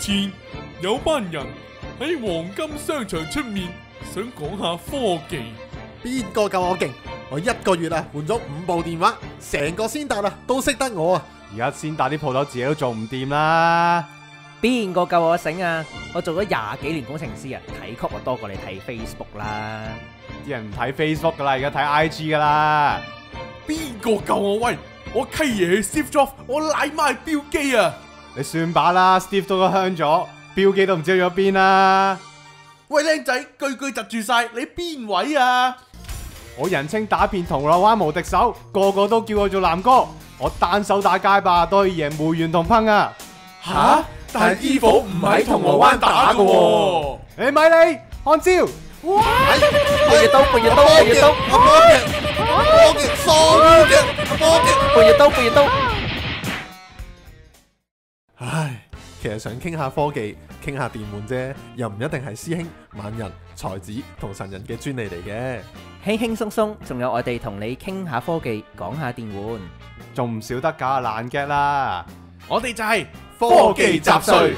前有班人喺黃金商場出面想講下科技。 邊個夠我勁？我一個月啊換咗5部電話，成個先達啊都識得我啊！ 而家先打啲鋪頭自己都做唔掂啦。 邊個夠我醒啊？我做咗20幾年工程師啊，睇曲我多過你睇 Facebook 啦。 啲人唔睇 Facebook 噶啦，而家睇 IG 噶啦。 邊個夠我威？我契爺係 Steve Jobs，我奶媽係標機啊！ 你算把啦 ，Steve 都香咗，標記都唔知去咗邊啦。 喂，靚仔，句句窒住晒，你邊位啊？ 我人稱打遍銅鑼灣無敵手，個個都叫我做南哥。我單手打街霸都可以贏梅園同烹啊！ 吓？但係 Evo 唔喺銅鑼灣打㗎喎。 你咪你看招！ 半月刀，半月刀，半月刀， 科技喪嘅科技。 半月刀，半月刀。 唉，其實想傾下科技，傾下電玩啫，又唔一定係師兄、猛人、才子同神人嘅專利嚟嘅。 輕輕鬆鬆，仲有我哋同你傾下科技，講下電玩， 仲唔少得假爛 get 啦！ 我哋就係科技雜碎。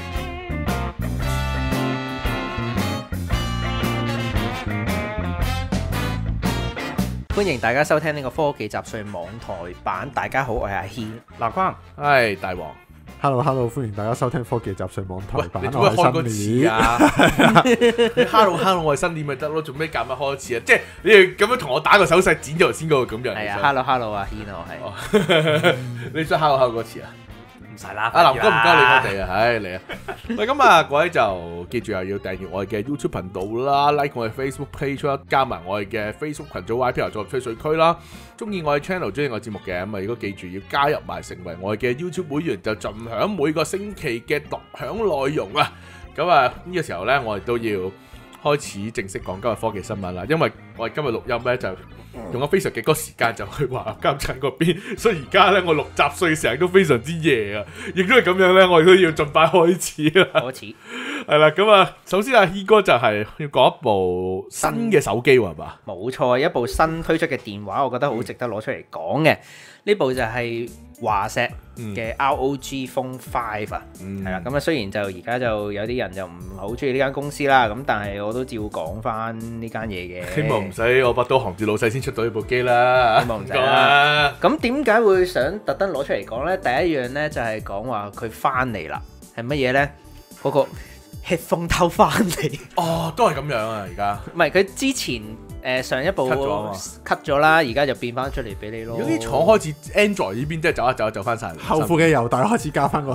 歡迎大家收聽呢個科技雜碎網台版。大家好，我係阿軒。 嗱框， 係大王。 Hello， 歡迎大家收聽科技雜碎網台版。 你做咩開個詞啊？你 Hello， 我係新年咪得咯，做咩夾乜開始啊？即係你哋咁樣同我打個手勢，剪咗頭先嗰個咁樣。 係啊，Hello， 阿軒我係。 你想 Hello 個詞啊？ 唔使啦， 阿林哥唔該你我哋啊，唉嚟啊！喂，咁啊，各位就記住又要訂閱我哋嘅 YouTube 頻道啦 ，like 我哋 Facebook page 啦，加埋我哋嘅 Facebook 群組 YP 作吹水區啦。中意我哋 channel，中意我節目嘅咁啊，如果記住要加入埋成為我哋嘅 YouTube 會員，就盡享每個星期嘅獨享內容啊！咁啊呢個時候呢，我哋都要開始正式講今日科技新聞啦，因為我哋今日錄音呢，就用咗非常幾多時間就去華監察嗰邊，所以而家咧我錄雜碎嘅時候都非常之夜啊！亦都係咁樣咧，我哋都要盡快開始啦。 開始係啦，咁啊，首先阿軒哥就係要講一部新嘅手機喎，係嘛？ 冇錯，一部新推出嘅電話，我覺得好值得攞出嚟講嘅。呢部就係華碩嘅 ROG Phone 5啊，係啦。咁啊，雖然就而家就有啲人就唔好中意呢間公司啦，咁但係我都照講翻呢間嘢嘅。 希望唔使我百度行住老細先出到呢部機啦。 希望唔使啦。咁點解會想特登攞出嚟講呢？第一樣呢，就係講話佢翻嚟啦，係乜嘢呢？嗰個 headphone 偷翻嚟。 哦，都係咁樣啊！而家唔係佢之前。上一部 cut 咗啦，而家就變翻出嚟俾你咯。 如果啲廠開始 Android 呢邊，即係走翻晒嚟， 後付嘅猶大開始加翻個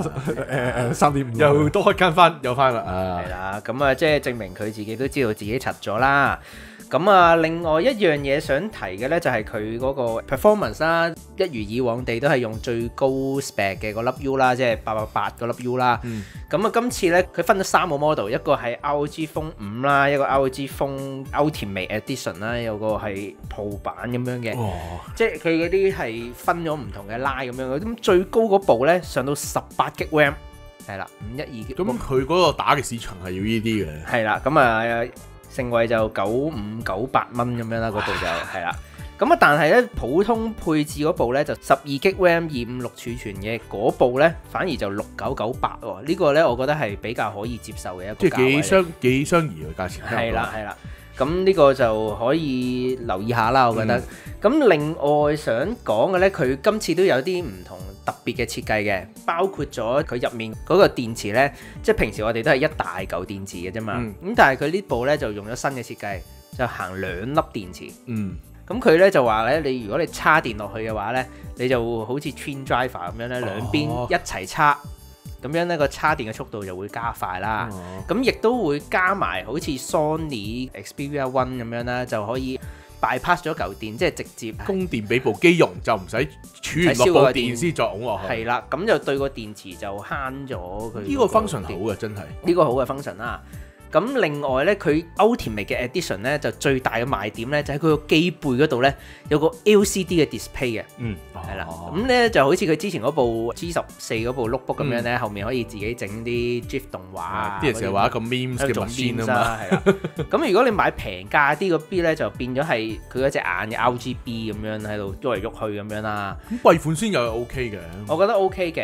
3.5， 又多間翻，有翻啦。 係啦，咁啊，即係證明佢自己都知道自己柒咗啦。咁啊，另外一樣嘢想提嘅呢，就係佢嗰個 performance 啦，一如以往地都係用最高 spec 嘅嗰粒 U 啦，即係888嗰粒 U 啦。咁啊，今次呢，佢分咗3個 model，一個係 ROG Phone 5啦，一個 ROG Phone Ultimate Edition 啦，有個係 Pro 版咁樣嘅。即係佢嗰啲係分咗唔同嘅 line 咁樣。咁最高嗰部呢，上到18GB RAM，係啦，512GB。 咁佢嗰個打嘅市場係要呢啲嘅。係啦，咁啊。成為就9598蚊咁樣啦，嗰部就係啦。咁啊，但係咧普通配置嗰部咧就12GB RAM 256儲存嘅嗰部咧，反而就6998喎。呢個咧我覺得係比較可以接受嘅一個價位。 即係幾相宜嘅價錢。 係啦。咁呢個就可以留意下啦，我覺得。咁另外想講嘅咧，佢今次都有啲唔同特別嘅設計嘅，包括咗佢入面嗰個電池咧，即係平時我哋都係一大嚿電池嘅啫嘛。咁但係佢呢部咧就用咗新嘅設計，就行2粒電池。咁佢咧就話咧，如果你插電落去嘅話咧，你就好似 Twin Driver 咁樣咧，兩邊一齊插。咁樣呢個插電嘅速度就會加快啦，咁亦都會加埋好似 Sony Xperia One 咁樣啦，就可以 bypass 咗嚿電，即係直接供電俾部機用，就唔使儲落部電先再拱落去。 係啦，咁就對個電池就慳咗佢。 呢個 function 好嘅，真係呢個好嘅 function 啦。咁另外咧，佢 Ultimate 嘅 Edition 咧就最大嘅賣點咧，就喺佢個機背嗰度咧有個 LCD 嘅 display 嘅，係啦。咁咧就好似佢之前嗰部 G14 嗰部 notebook 咁樣咧，後面可以自己整啲 GIF 動畫。 啲人成日話一個 memes 嘅 machine 啊嘛， 係啦。咁如果你買平價啲個 B 咧，就變咗係佢嗰隻眼嘅 RGB 咁樣喺度喐嚟喐去咁樣啦。 咁貴款先又係 OK 嘅， 我覺得 OK 嘅。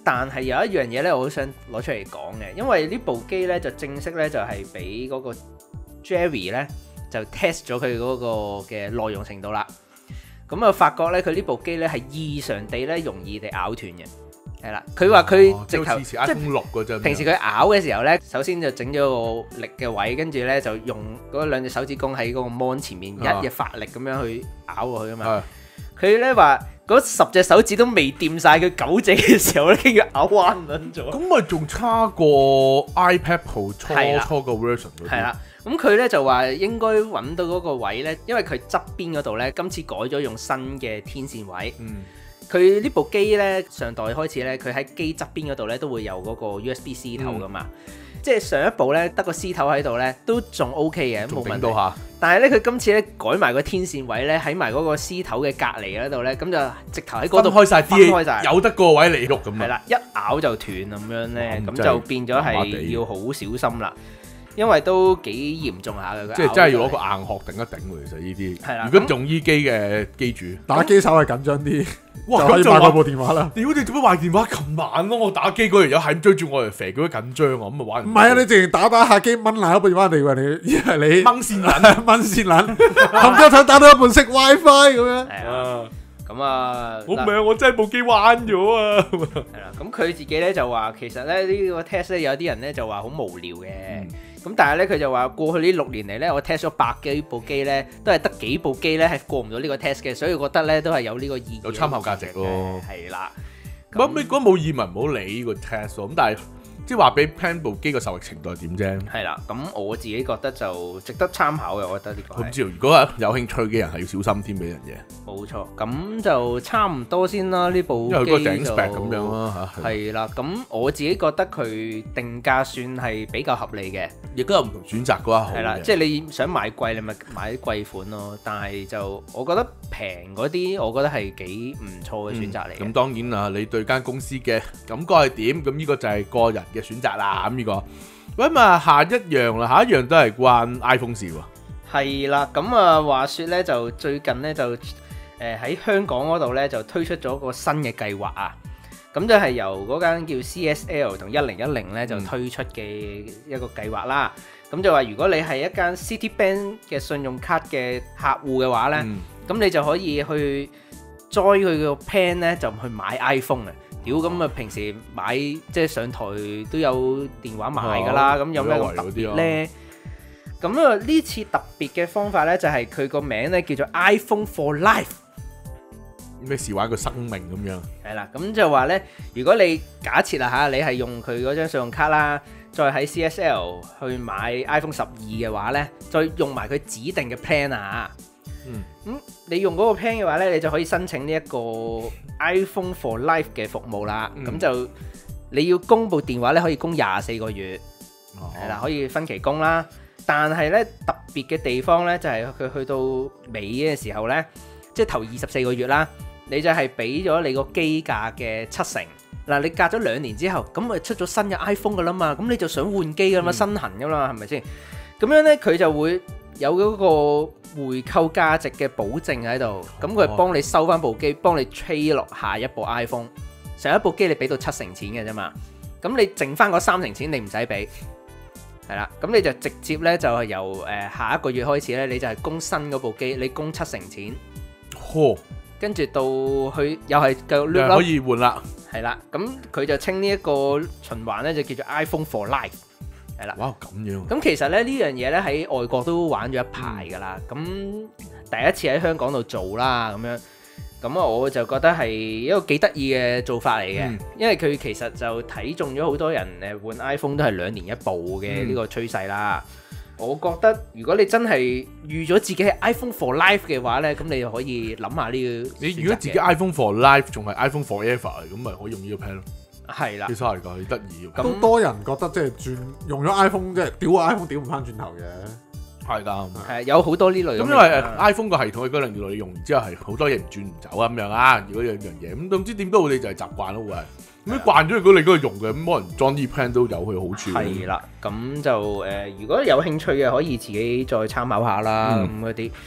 但係有一樣嘢咧，我好想攞出嚟講嘅，因為呢部機咧就正式咧就係俾嗰個 Jerry 咧就 test 咗佢嗰個嘅耐用程度啦。咁啊，發覺咧佢呢部機咧係異常地咧容易地咬斷嘅。係啦，佢話佢直頭即係 iPhone 6嗰陣， 平時佢咬嘅時候咧，首先就整咗個力嘅位，跟住咧就用嗰兩隻手指公喺嗰個 mon 前面一發力咁樣去咬過去啊嘛。佢咧話嗰10隻手指都未掂晒佢9隻嘅時候咧，已經咬彎撚咗。 咁咪仲差過 iPad Pro 初個 version 嗰啲。 係啦，咁佢咧就話應該揾到嗰個位咧，因為佢側邊嗰度咧，今次改咗用新嘅天線位。佢呢部機咧上代開始咧，佢喺機側邊嗰度咧都會有嗰個 USB-C 頭噶嘛。即係上一部咧得個 C 頭喺度咧，都仲 OK 嘅，冇問題。但係咧佢今次咧改埋個天線位咧，喺埋嗰個 C 頭嘅隔離嗰度咧，咁就直頭喺嗰度分開晒啲，有得個位嚟喐咁。 係啦，一咬就斷咁樣咧，咁就變咗係要好小心啦。因為都幾嚴重下嘅， 即係真係要攞個硬殼頂一頂喎。其實呢啲，係啦。如果用依機嘅機主打機稍為緊張啲， 哇！ 就可以買嗰部電話啦。 屌你做咩壞電話咁慢咯？我打機嗰條友係咁追住我嚟肥，佢都緊張啊！咁咪玩唔係啊！你直情打下機掹爛一部電話，以為你掹線撚， 掹線撚，冚家鏟打到一半識 WiFi 咁樣。 係啊，咁啊， 我唔係啊，我真係部機彎咗啊！ 係啦，咁佢自己咧就話，其實咧呢個 test 咧有啲人咧就話好無聊嘅。咁但係咧，佢就話過去呢6年嚟咧，我 test 咗100幾部機咧，都係得幾部機咧係過唔到呢個 test 嘅，所以我覺得咧都係有呢個意義， 有參考價值咯。 係啦， 咁你覺得冇意文唔好理呢個 test 喎。咁但係即係話俾 plan 部機個受力程度係點啫？ 係啦，咁我自己覺得就值得參考嘅，我覺得呢個。 我唔知，如果係有興趣嘅人係要小心添俾人嘢。 冇錯，咁就差唔多先啦。呢部機因為個頂 spec 咁樣啦嚇。 係啦，咁我自己覺得佢定價算係比較合理嘅， 亦都有唔同選擇嘅話。 係啦，即係你想買貴，你咪買啲貴款咯。但係就我覺得平嗰啲，我覺得係幾唔錯嘅選擇嚟嘅。 咁當然啊，你對間公司嘅感覺係點？咁呢個就係個人嘅選擇啦。咁呢個咁啊，下一樣啦，下一樣都係關 iPhone 事喎。 係啦，咁啊話説咧，就最近咧就喺香港嗰度咧就推出咗個新嘅計劃啊。咁就係由嗰間叫 CSL 同1010咧就推出嘅一個計劃啦。咁就話如果你係一間 Citibank 嘅信用卡嘅客戶嘅話咧，咁你就可以去 join 佢個 plan 咧，就去買 iPhone 啊。屌，咁啊平時買即係上台都有電話買㗎啦，咁有咩咁特別咧？咁啊呢次特別嘅方法咧，就係佢個名咧叫做 iPhone for Life。 咩事玩個生命咁樣？係啦，咁就話咧，如果你假設啦嚇，你係用佢嗰張信用卡啦，再喺 CSL 去買 iPhone 12嘅話咧，再用埋佢指定嘅 plan 啊。咁你用嗰個 plan 嘅話咧，你就可以申請呢一個 iPhone for Life 嘅服務啦。咁就你要供部電話咧，可以供24個月，係啦，可以分期供啦。但係咧特別嘅地方咧，就係佢去到尾嘅時候咧，即係頭24個月啦，你就係俾咗你個機價嘅70%。嗱，你隔咗2年之後，咁咪出咗新嘅 iPhone 噶啦嘛，咁你就想換機噶嘛，身痕噶嘛，係咪先？咁樣咧，佢就會有嗰個回購價值嘅保證喺度，咁佢幫你收翻部機，幫你 trade 落下一部 iPhone。上一部機你俾到70%錢嘅啫嘛，咁你剩翻嗰30%錢你唔使俾，係啦，咁你就直接咧就係由下一個月開始咧，你就係供新嗰部機，你供70%錢，跟住到去又係繼續掠可以換啦， 係啦，咁佢就稱呢一個循環咧就叫做 iPhone for Life。係啦， 哇咁樣！ 咁其實咧呢樣嘢咧喺外國都玩咗一排㗎啦，咁第一次喺香港度做啦，咁樣，咁我就覺得係一個幾得意嘅做法嚟嘅，因為佢其實就睇中咗好多人換 iPhone 都係2年一部嘅呢個趨勢啦。我覺得如果你真係預咗自己係 iPhone for Life 嘅話咧，咁你就可以諗下呢個。 你如果自己 iPhone for Life 仲係 iPhone Forever 咁咪可以用呢個 plan 咯。 係啦， 其實係㗎，得意。 咁多人覺得即係轉用咗 iPhone 即係屌 iPhone 屌唔翻轉頭嘅， 係㗎。 係有好多呢類。 咁因為 iPhone 個系統嗰兩年你用完之後係好多嘢唔轉唔走啊咁樣啊。如果有樣嘢咁，總之點都好，你就係習慣咯會。咁你慣咗，如果你嗰個用嘅，咁可能裝啲 plan 都有佢好處。 係啦，咁就如果有興趣嘅可以自己再參考下啦，咁嗰啲。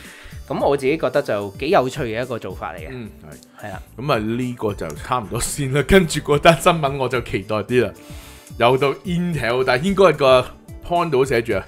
咁我自己覺得就幾有趣嘅一個做法嚟嘅。 嗯， 係啦， 咁啊呢個就差唔多先啦，跟住嗰單新聞我就期待啲啦，又到 Intel， 但係應該係個 point 度寫住啊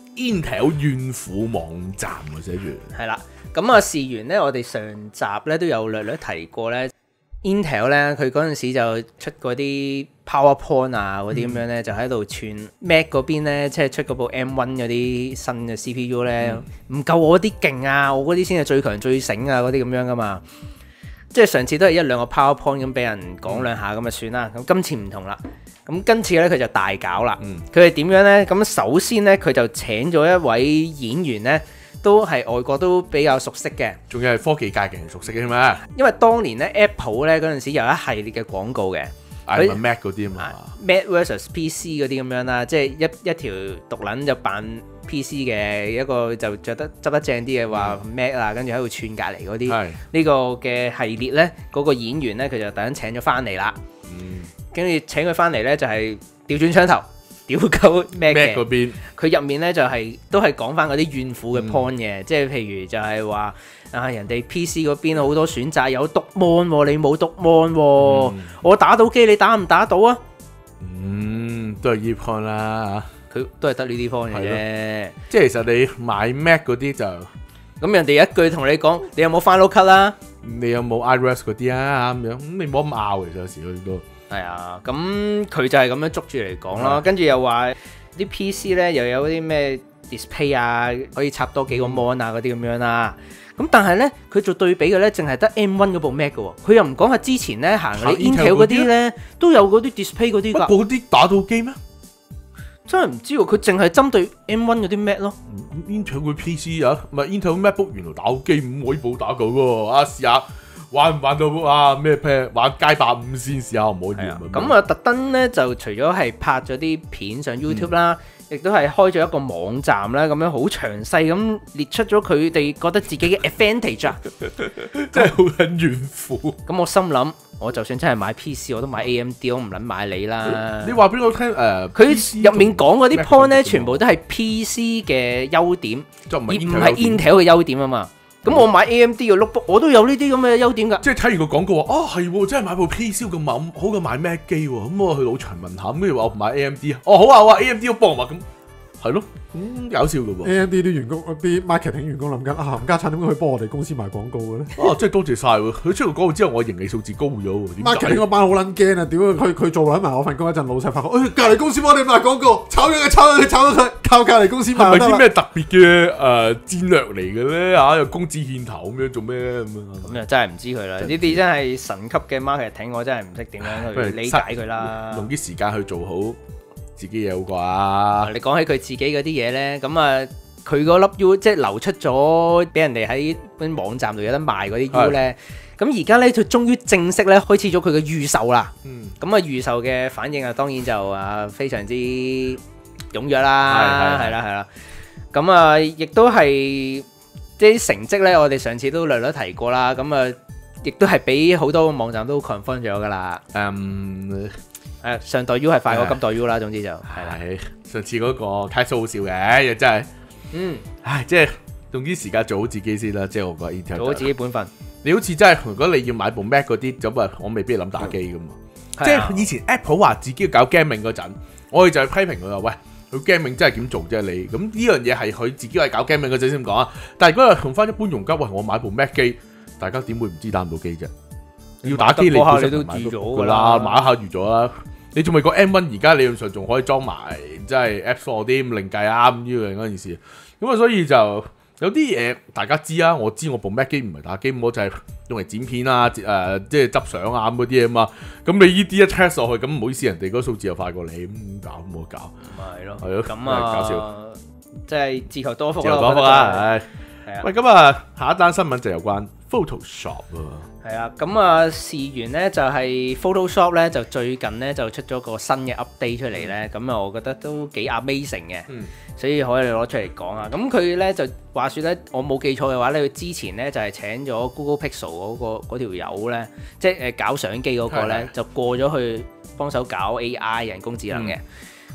Intel 怨婦網站啊寫住。 係啦。咁啊，事緣咧，我哋上集咧都有略略提過咧，Intel 咧佢嗰陣時就出嗰啲 PowerPoint 啊嗰啲咁樣咧，就喺度串 Mac 嗰邊咧，即係出嗰部 M1 嗰啲新嘅 CPU 咧，唔夠我啲勁啊，我嗰啲先係最強最醒啊嗰啲咁樣噶嘛。即係上次都係一兩個 PowerPoint 咁俾人講兩下咁就算啦。咁今次唔同啦。咁今次咧佢就大搞啦。佢係點樣咧？咁首先咧佢就請咗一位演員咧。都係外國都比較熟悉嘅， 仲要係科技界嘅人熟悉嘅咩？因為當年咧 Apple 咧嗰陣時有一系列嘅廣告嘅， 佢 Mac 嗰啲啊嘛 ，Mac versus PC 嗰啲咁樣啦，即係一條毒撚就扮 PC 嘅，一個就着得執得正啲嘅話 Mac 啊，跟住喺度串隔離嗰啲，呢個嘅系列咧，嗰個演員咧佢就突然請咗翻嚟啦，跟住請佢翻嚟咧就係調轉槍頭。屌鳩 Mac 嗰邊，佢入面咧就係、都係講翻嗰啲怨婦嘅 point 嘅，即係譬如就係話啊人哋 PC 嗰邊好多選擇，有篤 mon 喎，你冇篤 mon 喎，我打到機你打唔打到啊？ 都係呢 point 啦， 佢都係得呢啲 point 嘅啫。 即係其實你買 Mac 嗰啲就咁人哋一句同你講，你有冇 Final Cut 啦？ 你有冇 iOS 嗰啲啊咁樣，咁你冇咁拗其實有時佢都。 係啊，咁佢就係咁樣捉住嚟講咯，跟住又話啲 PC 咧又有啲咩 display 啊，可以插多幾個 mon 啊嗰啲咁樣啦。咁但係咧，佢做對比嘅咧，淨係得 M1 嗰部 Mac 嘅喎，佢又唔講下之前咧行嗰啲 Intel 嗰啲咧都有嗰啲 display 嗰啲㗎。 嗰啲打到機咩？ 真係唔知喎，佢淨係針對 M1 嗰啲 Mac 咯。 Intel 嘅 PC 啊，唔係 Intel MacBook 原來打到機唔可以冇打到喎，啊試下。玩唔玩到啊？咩 pair 玩街霸5先試下，唔可以咁啊，特登咧就除咗係拍咗啲片上 YouTube 啦，亦都係開咗一個網站啦，咁樣好詳細咁列出咗佢哋覺得自己嘅 advantage 啊， 真係好撚怨婦。 咁我心諗，我就算真係買 PC， 我都買 AMD， 我唔撚買你啦。 你話俾我聽佢入面講嗰啲 point 咧，全部都係 PC 嘅優點，而唔係 Intel 嘅優點啊嘛。咁我買 AMD 嘅 notebook， 我都有呢啲咁嘅優點㗎。 即係睇完個廣告話，係喎，真係買部 PC 咁好過買 Mac 機喎。咁我去老場問下，跟住話我買 AMD 啊。好啊好啊 ，AMD 都幫我買咁。係咯，搞笑嘅喎。 AMD 啲員工、啲 marketing 員工諗緊啊，冚家產點解佢幫我哋公司賣廣告嘅咧？ 真係多謝晒喎！佢出嚟廣告之後，我盈利數字高咗喎。 marketing 嗰班好撚驚啊！屌佢做撚埋我份工一陣，老細發覺，隔離公司幫你賣廣告，炒咗佢，靠隔離公司賣。 係咪啲咩特別嘅戰略嚟嘅咧？又公字獻頭咁樣做咩咁樣？ 咁又真係唔知佢啦。呢啲真係神級嘅 marketing，我真係唔識點樣去理解佢啦。 用啲時間去做好自己嘢好啩？ 你講起佢自己嗰啲嘢咧，咁啊，佢嗰粒 U 即係流出咗，俾人哋喺啲網站度有得賣嗰啲 U 咧。咁而家咧，佢終於正式咧開始咗佢嘅預售啦。咁啊，預售嘅反應啊，當然就非常之踴躍啦。係啦。咁啊，亦都係即係成績咧，我哋上次都略略提過啦。咁啊，亦都係俾好多網站都 confirm 咗噶啦。上代 U 係快過今代 U 啦，總之就係上次嗰個太好笑嘅，又真係，即係用啲時間做好自己先啦，即係我覺得 Intel 做好自己本分。 你好似真係，如果你要買部 Mac 嗰啲，咁啊，我未必諗打機噶嘛。即係以前 Apple 話自己要搞 gaming 嗰陣，我哋就係批評佢話，喂，佢 gaming 真係點做啫？你咁呢樣嘢係佢自己係搞 gaming 嗰陣先講啊。但係如果係用翻一般用家，喂，我買部 Mac 機，大家點會唔知打唔到機啫？要打機你都預咗噶啦， 買一下預咗啦。你仲未個 M1 而家理論上仲可以裝埋，即係 App Store 啲咁另計啊咁樣嗰件事。咁啊，所以就有啲嘢大家知啊。我知我部 Mac 機唔係打機，我就係用嚟剪片啊，即係執相啊咁嗰啲嘢嘛。咁你呢啲一 test 落去，咁唔好意思，人哋嗰個數字又快過你，咁搞冇得搞。 咪係咯， 係咯， 咁啊， 搞笑， 即係自求多福啦。 自求多福啦，喂，咁啊，下一單新聞就有關 Photoshop 喎。 係啊，咁啊，事緣咧就係 Photoshop 咧就最近咧就出咗個新嘅 update 出嚟咧，咁啊，我覺得都幾 amazing 嘅，所以可以攞出嚟講啊。咁佢咧就話説咧，我冇記錯嘅話咧，佢之前咧就係請咗 Google Pixel 嗰條友咧，即係搞相機嗰個咧，就過咗去幫手搞 AI 人工智能嘅。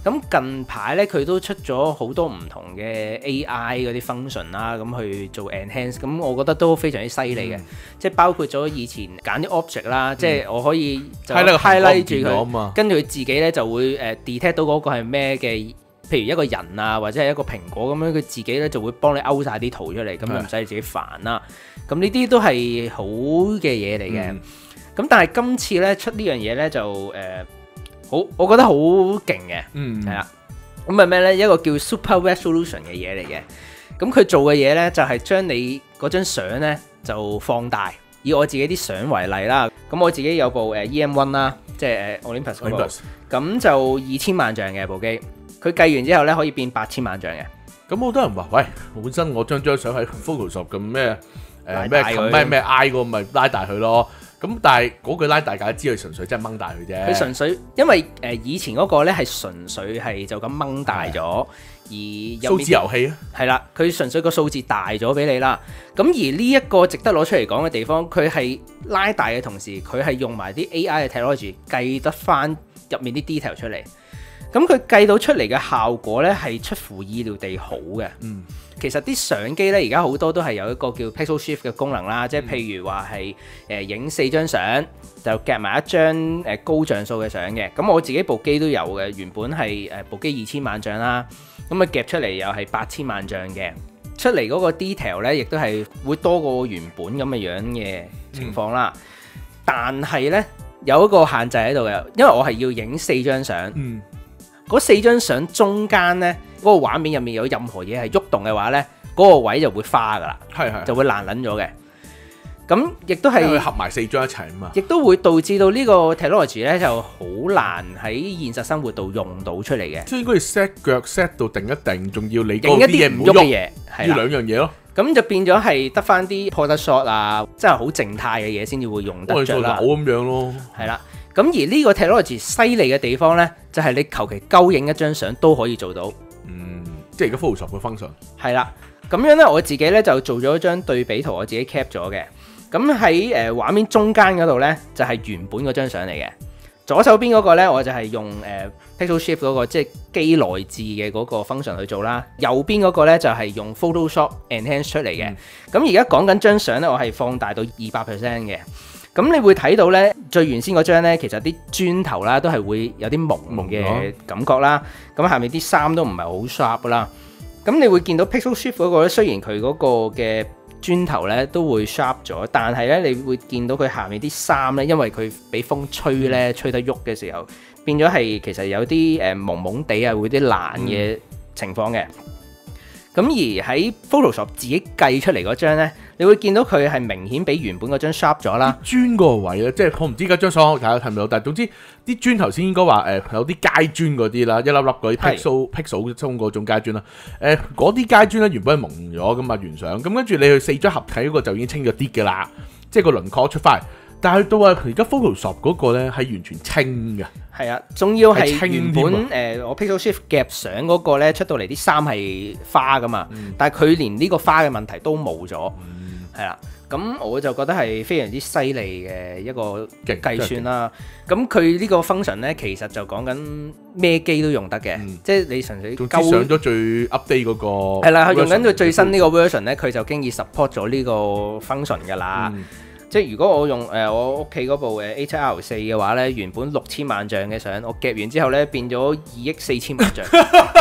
咁近排咧佢都出咗好多唔同嘅 AI 嗰啲 function 啦，咁去做 enhance，咁我覺得都非常之犀利嘅，即係包括咗以前揀啲 object 啦，即係我可以就 highlight 住佢，跟住佢自己咧就會detect 到嗰個係咩嘅。譬如一個人啊，或者係一個蘋果咁樣，佢自己咧就會幫你勾晒啲圖出嚟，咁就唔使你自己煩啦。咁呢啲都係好嘅嘢嚟嘅。咁但係今次咧出呢樣嘢咧就好，我覺得好勁嘅。係啦。咁係咩咧？一個叫 Super Resolution 嘅嘢嚟嘅。咁佢做嘅嘢咧就係將你嗰張相咧就放大。以我自己啲相為例啦，咁我自己有部EM1 啦，即係Olympus 嗰部，咁就2000萬像嘅部機。佢計完之後咧，可以變8000萬像嘅。 咁好多人話：喂，本身我張相喺 Photoshop 咁咩咩 I 個，咪拉大佢咯。咁但係嗰句拉大家知佢純粹真係掹大佢啫。 佢純粹因為以前嗰個咧係純粹係就咁掹大咗，而數字遊戲啊， 係啦，佢純粹個數字大咗俾你啦。咁而呢一個值得攞出嚟講嘅地方，佢係拉大嘅同時，佢係用埋啲 AI 嘅 technology 計得翻入面啲 detail 出嚟。咁佢計到出嚟嘅效果咧係出乎意料地好嘅。其實啲相機咧而家好多都係有一個叫 Pixel Shift 嘅功能啦，即係譬如話係影4張相就夾埋一張高像素嘅相嘅。咁我自己部機都有嘅，原本係部機2000萬像啦，咁啊夾出嚟又係8000萬像嘅，出嚟嗰個 detail 咧亦都係會多過原本咁嘅樣嘅情況啦。但係咧有一個限制喺度嘅，因為我係要影4張相。嗰4張相中間呢，嗰個畫面入面有任何嘢係喐動嘅話呢，嗰個位就會花噶啦，就會爛撚咗嘅。咁亦都係合埋4張一齊啊嘛， 亦都會導致到呢個 technology 咧就好難喺現實生活度用到出嚟嘅。 即係應該要 set 腳 set 到定一定，仲要你影一啲唔喐嘅嘢， 要兩樣嘢咯。 咁就變咗係得翻啲 portrait shot 啊，即係好靜態嘅嘢先至會用得着啦。 咁樣咯， 係啦。咁而呢個 technology 犀利嘅地方呢，就係你求其勾影一張相都可以做到。 即係而家 Photoshop 嘅 function。係啦，咁樣呢，我自己呢就做咗一張對比圖，我自己 cap 咗嘅。咁喺畫面中間嗰度呢，就係原本嗰張相嚟嘅。左手邊嗰個呢，我就係用Pixel Shift 嗰個即係機內置嘅嗰個 function 去做啦。右邊嗰個呢，就係用 Photoshop Enhance 出嚟嘅。咁而家講緊張相呢，我係放大到200% 嘅。咁你會睇到咧，最原先嗰張咧，其實啲磚頭啦，都係會有啲朦嘅感覺啦。咁下面啲衫都唔係好 sharp 啦。咁你會見到 Pixel Shift 嗰個咧，雖然佢嗰個嘅磚頭咧都會 sharp 咗，但係咧你會見到佢下面啲衫咧，因為佢俾風吹咧，吹得喐嘅時候，變咗係其實有啲朦朦地啊，會啲爛嘅情況嘅。咁而喺 Photoshop 自己計出嚟嗰張咧，你會見到佢係明顯比原本嗰張 sharp 咗啦。 磚個位啊，即係我唔知而家張相大家睇唔到，但係總之啲磚頭先應該話有啲街磚嗰啲啦，一粒粒嗰啲 pixel 中嗰種街磚啦。嗰啲街磚咧原本係蒙咗噶嘛原相，咁跟住你去4張合體嗰個就已經清咗啲㗎啦，即係個輪廓出翻嚟。但係到啊而家 Photoshop 嗰個咧係完全清嘅。 係啊，仲要係原本我 Pixel Shift 夾相嗰個咧出到嚟啲衫係花噶嘛，但係佢連呢個花嘅問題都冇咗，係啦。咁我就覺得係非常之犀利嘅一個計算啦。咁佢呢個 function 咧，其實就講緊咩機都用得嘅，即係你純粹上咗最 update 嗰個係啦，佢用緊佢最新呢個 version 咧，佢就經已 support 咗呢個 function 㗎啦。即係如果我用我屋企嗰部A7R4 嘅話咧，原本6000萬像嘅相，我夾完之後咧變咗2億4000萬像。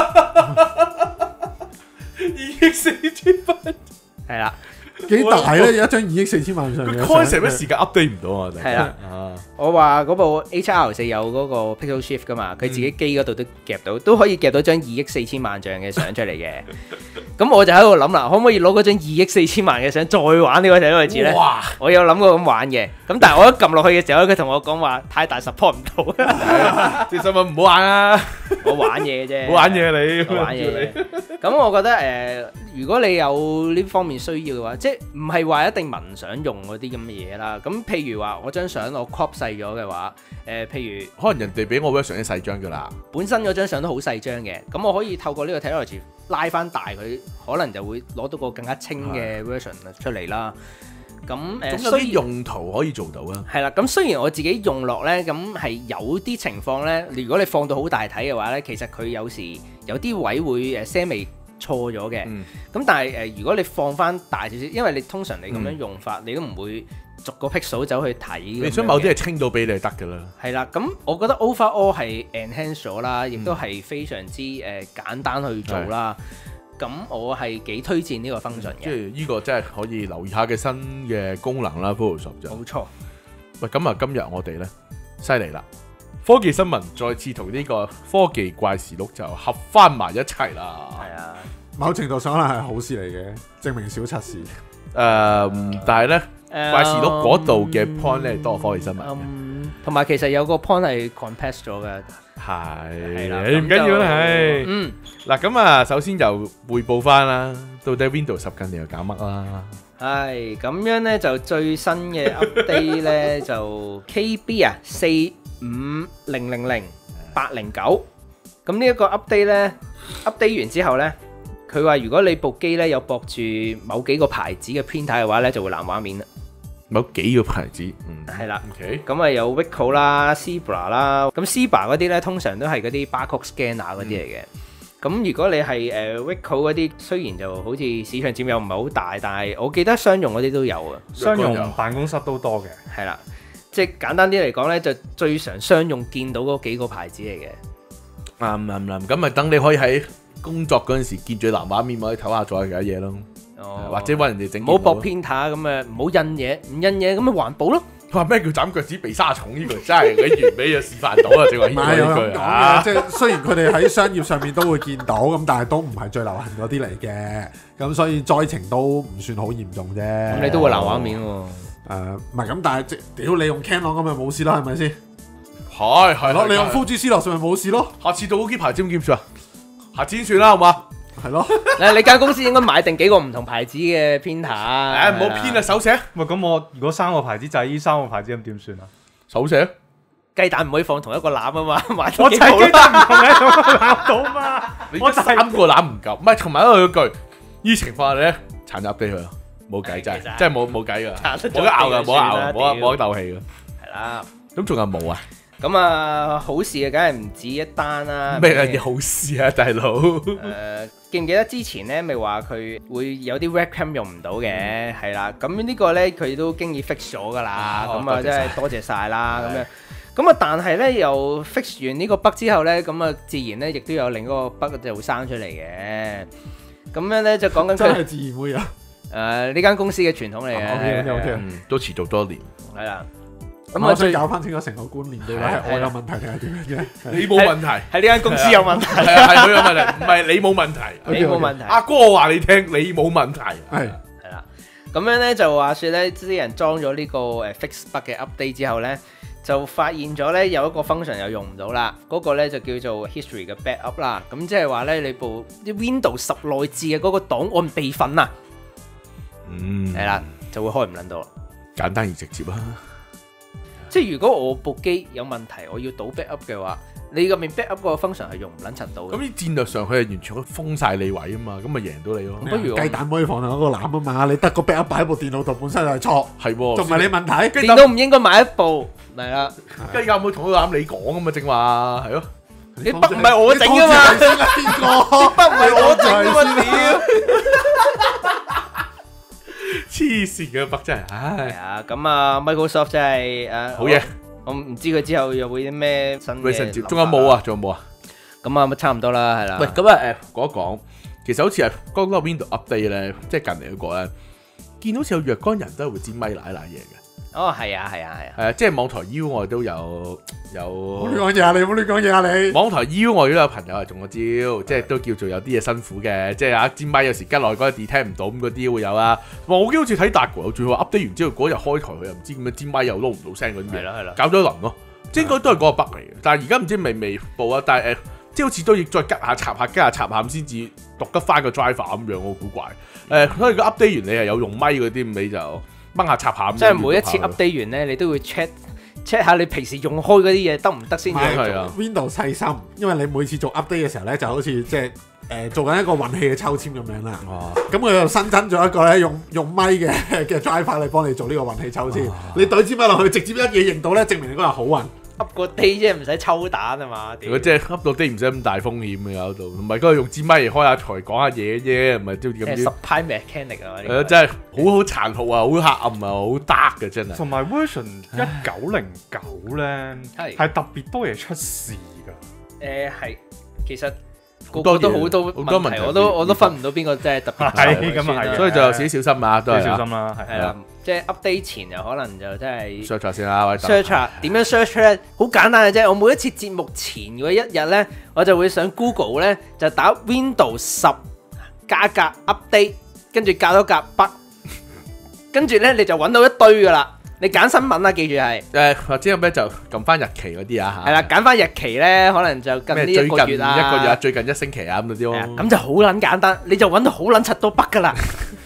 2億4000萬， 係啦。 幾大咧？有一張2億4000萬像嘅相， 開成乜時間 update 唔到啊？ 係啦，我話嗰部 A7R4 有嗰個 Pixel Shift 噶嘛，佢自己機嗰度都夾到，都可以夾到張2億4000萬像嘅相出嚟嘅。咁我就喺度諗啦，可唔可以攞嗰張2億4000萬嘅相再玩呢個睇位置咧？哇！我有諗過咁玩嘅，咁但係我一撳落去嘅時候，佢同我講話太大 support 唔到。 啲新聞唔好玩啊！ 我玩嘢啫， 我玩嘢你， 我玩嘢。咁我覺得如果你有呢方面需要嘅話，即係唔係話一定文想用嗰啲咁嘅嘢啦。咁譬如話我張相我 crop 細咗嘅話，譬如可能人哋俾我 version 啲細張㗎啦， 本身嗰張相都好細張嘅，咁我可以透過呢個 technology 拉翻大佢，可能就會攞到個更加清嘅 version 出嚟啦。 咁總有啲用途可以做到啊。 係啦，咁雖然我自己用落呢，咁係有啲情況呢，如果你放到好大體嘅話呢，其實佢有時有啲位會些微錯咗嘅。咁但係如果你放翻大少少，因為你通常你咁樣用法，你都唔會逐個 pixel 走去睇。 你想某啲係清到俾你就得㗎啦。 係啦，咁我覺得 overall 係 enhance 咗啦，亦都係非常之簡單去做啦。咁我係幾推薦呢個 function 嘅。 即係呢個真係可以留意下嘅新嘅功能啦 ，Photoshop 就。 冇錯。 喂，咁啊，今日我哋咧犀利啦！科技新聞再次同呢個科技怪事錄就合翻埋一齊啦。 係啊， 某程度上可能係好事嚟嘅，證明小測試。 但係咧怪事錄嗰度嘅 point 咧多科技新聞嘅。 同埋其實有個 point 係 compress 咗嘅。 係啦唔緊要啦，係。 嗯。 嗱咁啊，首先就匯報翻啦，到底 Windows 10近年又搞乜啦？ 係咁樣咧，就最新嘅 update 咧就 KB 啊45000 809。咁呢一個 update 咧 update 完之後咧，佢話如果你部機咧有駁住某幾個牌子嘅 printer 嘅話咧，就會藍畫面啦。 某幾個牌子， 係啦。 OK。 咁啊有 Ricoh 啦、Zebra 啦，咁 Zebra 嗰啲咧通常都係嗰啲 barcode scanner 嗰啲嚟嘅。咁如果你係Ricoh 嗰啲，雖然就好似市場佔有唔係好大，但係我記得商用嗰啲都有啊。 商用辦公室都多嘅。 係啦，即係簡單啲嚟講咧，就最常商用見到嗰幾個牌子嚟嘅。 啱，咁咪等你可以喺工作嗰陣時見住藍畫面，咪可以唞下再嘅嘢咯。或者揾人哋整。 唔好駁 printer 咁啊，唔好印嘢，唔印嘢咁咪環保咯。 話咩叫斬腳趾避沙蟲？呢個真係佢完美就示範到啦，正話呢句啊！ 即係雖然佢哋喺商業上面都會見到，咁但係都唔係最流行嗰啲嚟嘅，咁所以災情都唔算好嚴重啫。 咁你都會藍畫面喎。 唔係咁，但係屌你用 Canon 咁咪冇事啦，係咪先？ 係咯，你用 Fujifilm 咪冇事咯。 下次到嗰啲牌子點算啊？下次先算啦，好嘛？ 係咯， 你間公司應該買定幾個唔同牌子嘅 printer。 唔好編啊，手寫。 喂，咁我如果3個牌子就係呢3個牌子，咁點算啊？ 手寫。 雞蛋唔可以放同一個籃啊嘛，買我砌雞蛋唔同喺同一個籃度嘛。 你3個籃唔夠，唔係同埋一句，呢情況下咧，殘入俾佢咯，冇計真係冇計噶，冇得拗噶，冇得鬥氣噶。 係啦， 咁仲有冇啊？ 咁啊，好事啊，梗係唔止一單啦。 咩嘢好事啊，大佬？ 記唔記得之前咧，咪話佢會有啲 webcam 用唔到嘅，係啦。咁呢個咧，佢都經已 fix 咗噶啦。咁啊，真係多謝晒啦。咁樣，咁啊，但係咧又 fix 完呢個 bug 之後咧，咁啊，自然咧亦都有另一個 bug 就會生出嚟嘅。咁樣咧就講緊真係自然會有。 呢間公司嘅傳統嚟嘅。 OK， 都持續多年。 係啦。 咁我想搞翻清楚成個觀念，到底係我有問題定係點樣啫？ 你冇問題， 係呢間公司有問題， 係佢有問題，唔係你冇問題， 你冇問題。 阿哥話你聽，你冇問題， 係啦。咁樣咧就話説咧，啲人裝咗呢個fix bug 嘅 update 之後咧，就發現咗咧有一個 function 又用唔到啦。嗰個咧就叫做 history 嘅 backup 啦。咁即係話咧，你部啲 Windows 10內置嘅嗰個檔案備份啊，係啦，就會開唔撚到。 簡單而直接啊！ 即係如果我部機有問題，我要倒 backup 嘅話，你入面 backup 嗰個 function 係用唔撚柒到嘅。 咁啲戰略上佢係完全可以封晒你位啊嘛，咁咪贏到你咯。 不如雞蛋可以放喺嗰個籃啊嘛，你得個 backup 擺喺部電腦度本身就係錯， 係喎， 仲唔係你問題？ 電腦唔應該買一部，係啦。 雞蛋唔好同個籃你講啊嘛，正話係咯。 你筆唔係我整啊嘛， 邊個？ 筆唔係我整啊嘛，屌！ 黐線嘅筆真係， 係啊，咁啊 Microsoft 真係好嘢。 我唔知佢之後又會啲咩新嘅。 仲有冇啊？仲有冇啊？ 咁啊，差唔多啦，係啦。 喂，咁啊講一講，其實好似係剛剛 Windows update 咧，即係近嚟嗰個咧，見到好似有若干人都係會煎咪奶嘢嘅。 哦，係啊， 即係網台 U 我都有。 唔好亂講嘢啊！你唔好亂講嘢啊！你網台 U 我都有朋友係中過招，即係都叫做有啲嘢辛苦嘅，即係啊煎咪有時吉落去嗰個 detect 唔到咁嗰啲會有啊。我記得好似睇達哥，仲要話 update 完之後嗰日開台佢又唔知點樣煎咪又撈唔到聲嗰啲嘢， 係啦， 搞咗一輪咯。即係應該都係嗰個 bug 嚟嘅，但係而家唔知未報啊。但係即係好似都要再吉下插下咁先至讀得翻個 driver 咁樣，好古怪。所以個 update 完你係有用咪嗰啲，咁你就掹下插下咁。 即係每一次 update 完咧，你都會 check check 下你平時用開嗰啲嘢得唔得先。 係啊 Windows 細心，因為你每次做 update 嘅時候咧，就好似即係做緊一個運氣嘅抽籤咁樣啦。咁佢又新增咗一個咧用咪嘅 driver 嚟幫你做呢個運氣抽籤。你懟支咪落去，直接一嘢認到咧，證明你嗰日好運。 噏個 day 啫，唔使抽蛋啊嘛。 如果即係噏到啲唔使咁大風險嘅有度，唔係嗰個用支咪嚟開下台講下嘢啫，唔係都咁啲。 supply mechanic 啊， 係啊，真係好殘酷啊，好黑暗啊，好 dark 嘅真係。 同埋 version 1909咧係特別多嘢出事㗎。 係，其實個個都好多問題，我都分唔到邊個真係特別。 係咁啊係， 所以就有少少小心啊，都係小心啦，係啦。即係 update 前就可能就真係 search 下先啦，或者 search 下點樣 search 咧，好簡單嘅啫。我每一次節目前嗰一日咧，我就會上 Google 咧就打 Windows 10加格 update， 跟住加多格 bug， 跟住咧你就揾到一堆噶啦。你揀新聞啊，記住係或者有咩就撳翻日期嗰啲啊嚇。 係啦，揀翻日期咧，可能就近呢一個月啊， 一個月最近一星期啊咁嗰啲咯。 咁就好撚簡單，你就揾到好撚柒多 bug 噶啦。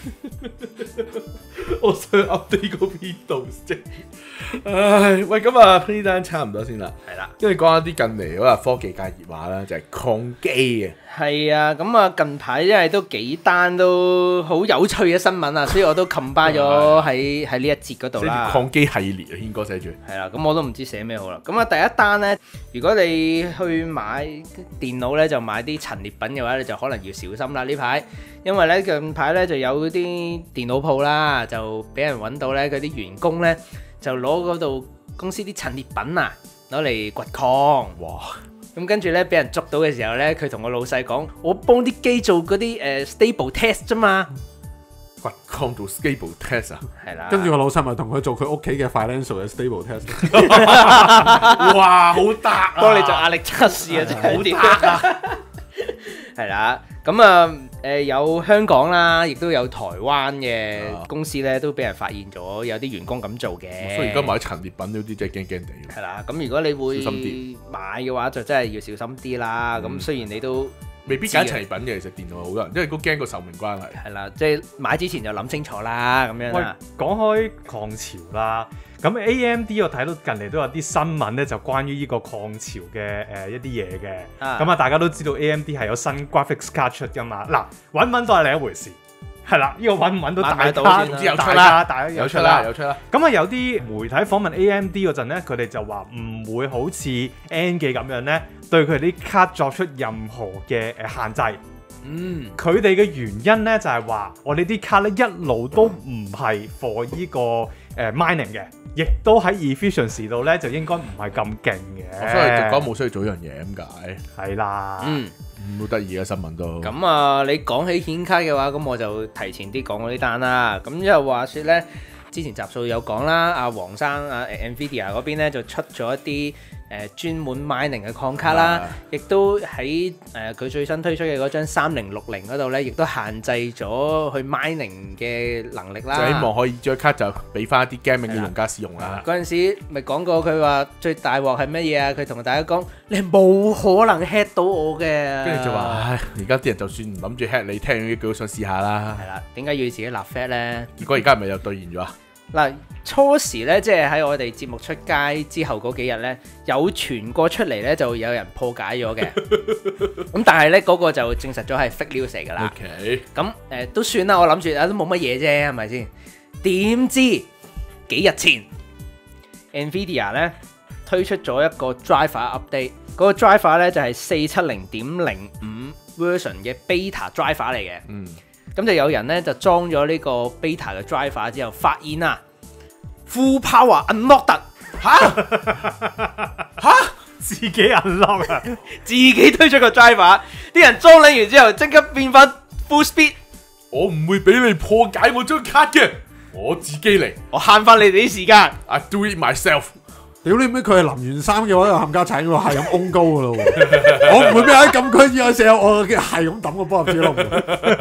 我想 update 個 Windows 啫。唉，喂，咁啊呢單差唔多先啦。 係啦， 跟住講下啲近嚟嗰個科技界熱話啦，就係礦機嘅。 係啊，咁啊近排因為都幾單都好有趣嘅新聞啊，所以我都 combine 咗喺呢一節嗰度啦。 礦機系列啊，軒哥寫住。 係啦，咁我都唔知寫咩好啦。咁啊第一單呢，如果你去買電腦呢，就買啲陳列品嘅話，你就可能要小心啦呢排，因為呢近排呢就有啲電腦鋪啦，就俾人揾到呢，嗰啲員工呢，就攞嗰度公司啲陳列品啊，攞嚟掘礦。 哇！ 咁跟住咧，俾人捉到嘅時候咧，佢同個老細講：我幫啲機做嗰啲stable test 啫嘛。 掘礦做 stable test 啊？ 係啦。 跟住個老細咪同佢做佢屋企嘅 financial 嘅 stable test。 哇！好得啊！ 幫你做壓力測試啊，真係好得啊！係啦，咁有香港啦，亦都有台灣嘅公司咧，都俾人發現咗有啲員工咁做嘅。 所以而家買陳列品嗰啲真係驚驚地。 係啦，咁如果你會小心買嘅話，就真係要小心啲啦。咁雖然你都未必揀陳列品嘅，其實電腦好多人，因為都驚個壽命關係。 係啦，即係買之前就諗清楚啦，咁樣啦。 喂，講開礦潮啦。咁 AMD 我睇到近嚟都有啲新聞咧，就關於呢個礦潮嘅一啲嘢嘅。咁啊，大家都知道 AMD 係有新 graphics card 出噶嘛。嗱，揾唔揾都係另一回事。係啦，呢個揾唔揾到大家總之有出啦， 大家有出啦，有出啦。 咁啊，有啲媒體訪問 AMD 嗰陣咧，佢哋就話唔會好似 N 記咁樣咧，對佢哋啲卡作出任何嘅限制。佢哋嘅原因咧就係話，我哋啲卡咧一路都唔係 for 呢個mining 嘅，亦都喺 efficiency 度咧就應該唔係咁勁嘅。 所以就講冇需要做一樣嘢咁解。 係啦， 好得意嘅新聞都。 咁啊，你講起顯卡嘅話，咁我就提前啲講嗰啲單啦。咁因為話説咧，之前集數有講啦，阿黃生Nvidia 嗰邊咧就出咗一啲專門 mining 嘅礦卡啦，亦都喺佢最新推出嘅嗰張3060嗰度咧，亦都限制咗去 mining 嘅能力啦。 就希望可以將卡就俾翻一啲 gaming 嘅用家使用啦。 嗰陣時咪講過佢話最大鑊係乜嘢啊？佢同大家講：你冇可能 hack 到我嘅。 跟住就話：唉，而家啲人就算唔諗住 hack 你，聽呢句都想試下啦。 係啦，點解要自己立 flag 咧？ 結果而家係咪又兌現咗啊？ 嗱，初時咧，即係喺我哋節目出街之後嗰幾日咧，有傳過出嚟咧，就有人破解咗嘅。咁但係咧，嗰個就證實咗係 fake news 嚟㗎啦。 OK。 咁都算啦，我諗住都冇乜嘢啫，係咪先？點知幾日前 Nvidia 咧推出咗一個 driver update，嗰個 driver 咧就係470.05 version 嘅 beta driver 嚟嘅。咁就有人咧就裝咗呢個 beta 嘅 driver 之後，發現啊 full power unlocked 嚇自己 unlock 啊， 自己推出個 driver， 啲人裝撚完之後即刻變翻 full speed。 我唔會俾你破解我張卡嘅，我自己嚟， 我慳翻你哋啲時間。 I do it myself。 屌你咩？佢係淋完衫嘅話，冚家鏟嘅喎，係咁翁高嘅咯喎。我唔會俾喺禁區之後成日我嘅係咁抌個波入豬籠。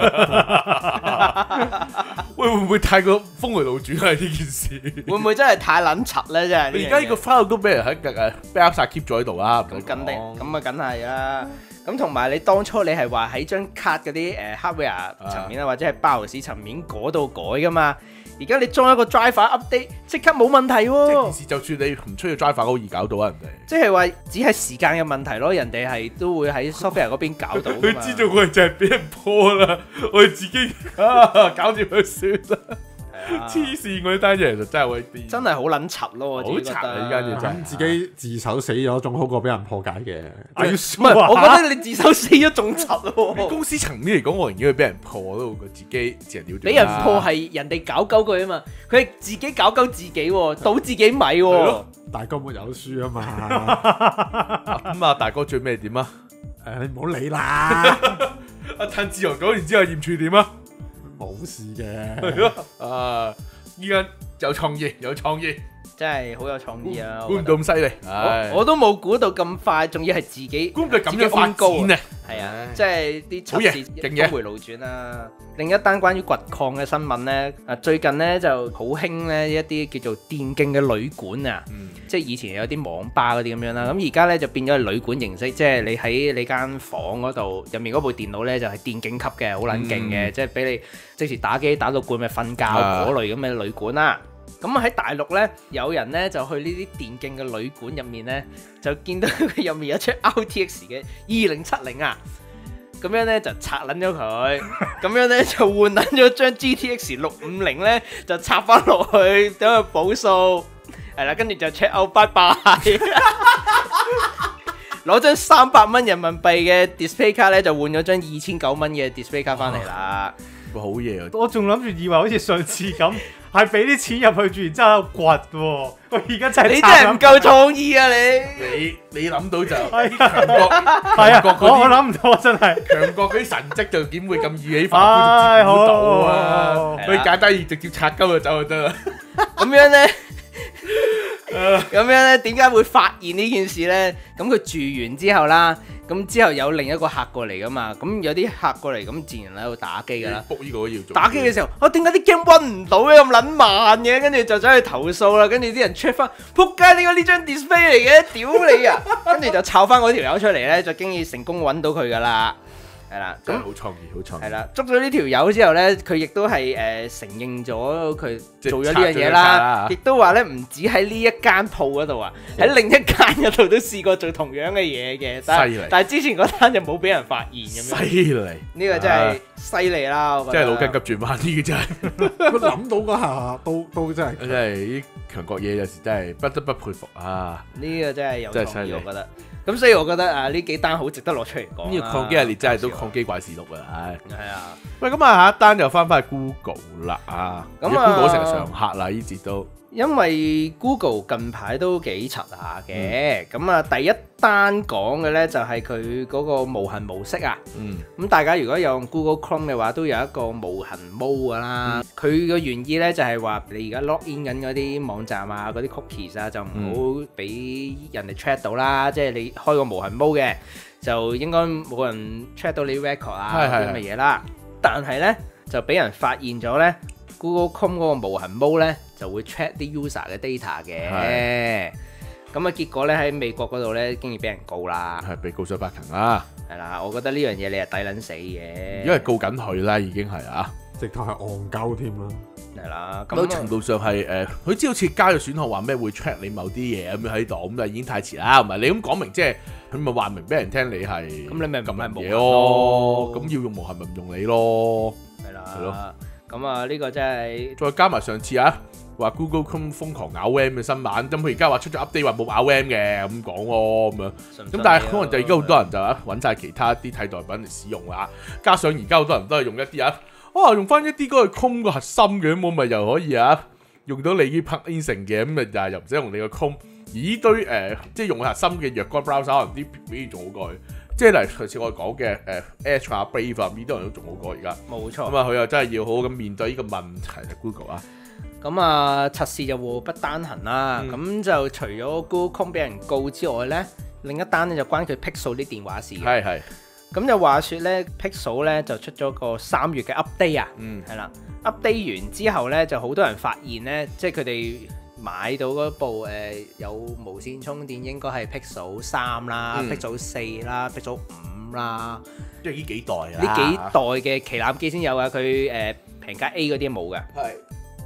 喂，會唔會太過峰迴路轉啊？呢件事會唔會真係太撚柒咧？真係。 而家呢個 file 都俾人喺backup 曬 keep 咗喺度啦。 咁梗係啦。咁同埋你當初你係話喺張卡嗰啲hardware 層面啊，或者係 BIOS 層面嗰度改噶嘛？ 而家你裝一個 driver update， 即刻冇問題即係喎件。事，就算你唔出去 driver 好易搞到啊，人哋。 即係話只係時間嘅問題咯，人哋係都會喺 software 嗰邊搞到㗎嘛。 佢知道我哋就係俾人破啦，我哋自己搞掂佢算啦。黐線嗰啲單嘢其實真係會癲， 真係好撚柒咯，我好自己覺柒啊！ 得。 依家嘢真咁自己自首死咗，仲好過俾人破解嘅。 唔唔係，我覺得你自首死咗仲柒喎。 公司層面嚟講，我寧願佢俾人破，我都會覺得自己自人了斷。 俾人破係人哋搞鳩佢啊嘛，佢係自己搞鳩自己喎，倒自己米喎咯。 大哥沒有輸啊嘛。 咁啊，大哥最尾點啊？ 你唔好理啦， 阿陳志豪講完之後驗處點啊？ 冇事嘅。 係咯，啊！依家有創意，有創意， 真係好有創意啊！ 估唔到咁犀利，唉！ 我都冇估到咁快，仲要係自己估唔到咁樣發展啊！ 係啊，即係啲好嘢測試勁嘢峰回路轉啦。另一單關於掘礦嘅新聞呢，最近呢就好興呢一啲叫做電競嘅旅館啊，即係以前有啲網吧嗰啲咁樣啦，咁而家呢就變咗係旅館形式，即係你喺你間房嗰度入面嗰部電腦呢就係電競級嘅，好撚勁嘅，即係俾你即時打機打到攰咪瞓覺嗰類咁嘅旅館啦。咁喺大陸呢，有人呢就去呢啲電競嘅旅館入面呢，就見到佢入面有出 RTX 嘅2070啊，咁樣呢就拆撚咗佢，咁樣呢就換撚咗張 GTX 650呢，就插翻落去等佢補數，係啦，跟住就 check out，拜拜，攞張300蚊人民幣嘅 display 卡呢，就換咗張2900蚊嘅 display 卡翻嚟啦。 好嘢啊！ 我仲諗住以為好似上次咁，係俾啲錢入去住，然之後掘喎。我而家真係你真係唔夠創意啊！ 你諗到就係強國， 係啊！我諗唔到真係。 強國嗰啲神蹟就點會咁易起反觀就接唔到啊！佢簡單易直接拆鳩就走就得啦。 咁樣呢？咁樣咧，點解會發現呢件事呢？咁佢住完之後啦，咁之後有另一個客過嚟噶嘛，咁有啲客過嚟，咁自然喺度打機噶啦。 卜呢個都要做。 打機嘅時候，點解啲 game run 唔到嘅咁撚慢嘅？跟住就走去投訴啦，跟住啲人 check 翻，撲街呢個呢張 display 嚟嘅，屌你啊！跟住就抄翻嗰條友出嚟呢，就經已成功揾到佢噶啦。係啦，咁好創意，好創意。 係啦，捉咗呢條友之後呢，佢亦都係承認咗佢做咗呢樣嘢啦，亦都話呢唔止喺呢一間鋪嗰度啊，喺另一間嗰度都試過做同樣嘅嘢嘅，但係之前嗰單就冇俾人發現咁樣。 犀利， 呢個真係犀利啦！我覺得真係腦筋急轉彎呢個真係。 佢諗到嗰下都真係。 真係啲強國嘢有時真係不得不佩服啊！ 呢個真係有創意，我覺得。咁所以我覺得呢幾單好值得攞出嚟講。 呢個抗機系列真係都抗機怪事錄啊！唉， 係啊。 喂，咁啊下一單就翻去 Google 啦啊！咁 Google 成日常客啦，呢節都。 因為 Google 近排都幾柒下嘅，咁啊第一單講嘅呢就係佢嗰個無痕模式啊。咁大家如果有用 Google Chrome 嘅話，都有一個無痕 mode 噶啦。佢個原意呢就係話你而家 log in 緊嗰啲網站啊，嗰啲 cookies 啊，就唔好俾人哋 check 到啦。即係你開個無痕 mode 嘅，就應該冇人 check 到你 record 啊啲咁嘅嘢啦。但係呢，就俾人發現咗呢。Google Chrome 嗰個無痕 mode 咧就會 check 啲 user 嘅 data 嘅，咁啊結果咧喺美國嗰度咧經已俾人告啦， 係被告上法庭啦， 係啦，我覺得呢樣嘢你係抵撚死嘅， 因為告緊佢啦已經係啊， 直頭係戇鳩添啦， 係啦， 咁程度上係佢知好似加咗選項話咩會 check 你某啲嘢咁樣喺度，咁就已經太遲啦，唔係你咁講明即係佢咪話明俾人聽你係，咁你咪唔係嘢咯，咁要用無痕咪唔用你咯， 係啦， 係咯。 咁啊，呢個真係再加埋上次啊，話 Google Chrome 瘋狂咬 RAM 嘅新聞，咁佢而家話出咗 update 話冇咬 RAM 嘅咁講喎，咁樣。咁但係可能就而家好多人就揾晒其他啲替代品嚟使用啦，加上而家好多人都係用一啲用翻一啲嗰個 Chrome 個核心嘅，咁我咪又可以用到你啲 plugin 成嘅，咁咪又唔使用你個 Chrome，而呢堆即係用核心嘅若干 browser 可能啲表現仲好過去。即係例如上次我講嘅Edge 啊、Brave 啊，呢啲人都仲好過而家。 冇錯。 咁啊，佢又真係要好好咁面對呢個問題，Google 啊。 咁啊，測試就禍不單行啦。咁就除咗 Google Chrome 俾人告之外咧，另一單咧就關佢 Pixel 啲電話事嘅。係。咁就話説咧 Pixel 咧就出咗個3月嘅 update 啊。係啦，update 完之後咧，就好多人發現咧，即係佢哋買到嗰部有無線充電應該係 Pixel 3啦、Pixel 4啦、Pixel 5啦， 即係呢幾代啊！ 呢幾代嘅旗艦機先有啊，佢平價 A 嗰啲冇嘅。係。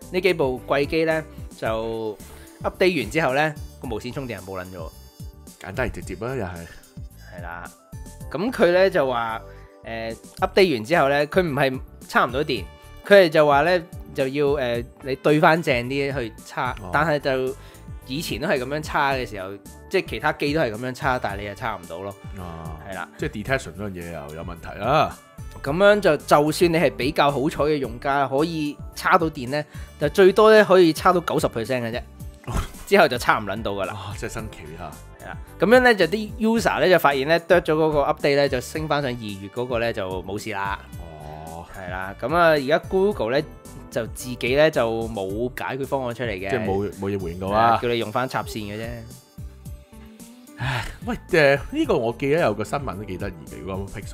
呢幾部貴機咧就 update 完之後咧，個無線充電係冇撚咗。 簡單而直接啦，又係。 係啦，咁佢咧就話update 完之後咧，佢唔係插唔到電，佢哋就話咧就要你對翻正啲去插，但係就以前都係咁樣插嘅時候，即係其他機都係咁樣插，但係你又插唔到咯。係啦， 即係 detection 嗰樣嘢又有問題啦。 咁樣就算你係比較好彩嘅用家，可以插到電咧，就最多咧可以插到90% 嘅啫，之後就插唔撚到噶啦。 真係新奇嚇。 係啦，咁樣咧就啲 user 咧就發現咧，剁咗嗰個 update 咧就升翻上2月嗰個咧就冇事啦。係啦，咁啊而家 Google 咧就自己咧就冇解決方案出嚟嘅， 即係冇嘢回應到啦， 叫你用翻插線嘅啫。 唉，喂呢個我記得有個新聞都幾得意嘅，嗰個